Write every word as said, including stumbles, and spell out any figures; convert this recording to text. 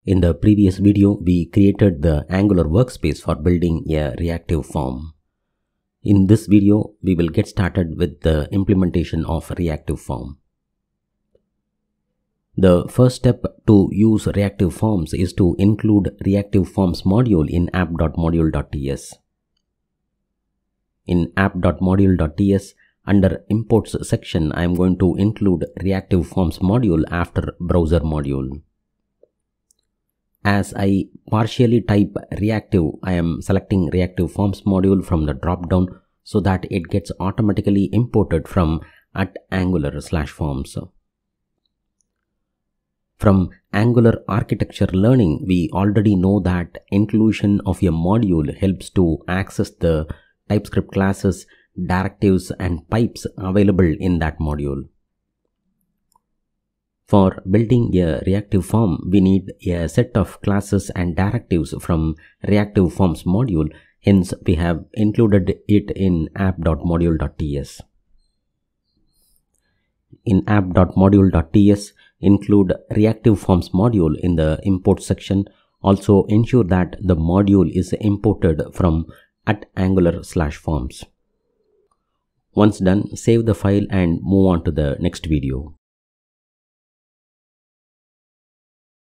In the previous video, we created the Angular workspace for building a reactive form. In this video, we will get started with the implementation of reactive form. The first step to use reactive forms is to include Reactive Forms module in app dot module dot T S. In app dot module dot T S, under Imports section, I am going to include Reactive Forms module after Browser module. As I partially type reactive, I am selecting Reactive Forms module from the drop-down so that it gets automatically imported from at Angular slash forms. From Angular architecture learning, we already know that inclusion of a module helps to access the TypeScript classes, directives, and pipes available in that module. For building a reactive form, we need a set of classes and directives from Reactive Forms module, hence we have included it in app dot module dot T S. In app dot module dot T S, include Reactive Forms module in the import section. Also ensure that the module is imported from at Angular slash forms. Once done, save the file and move on to the next video.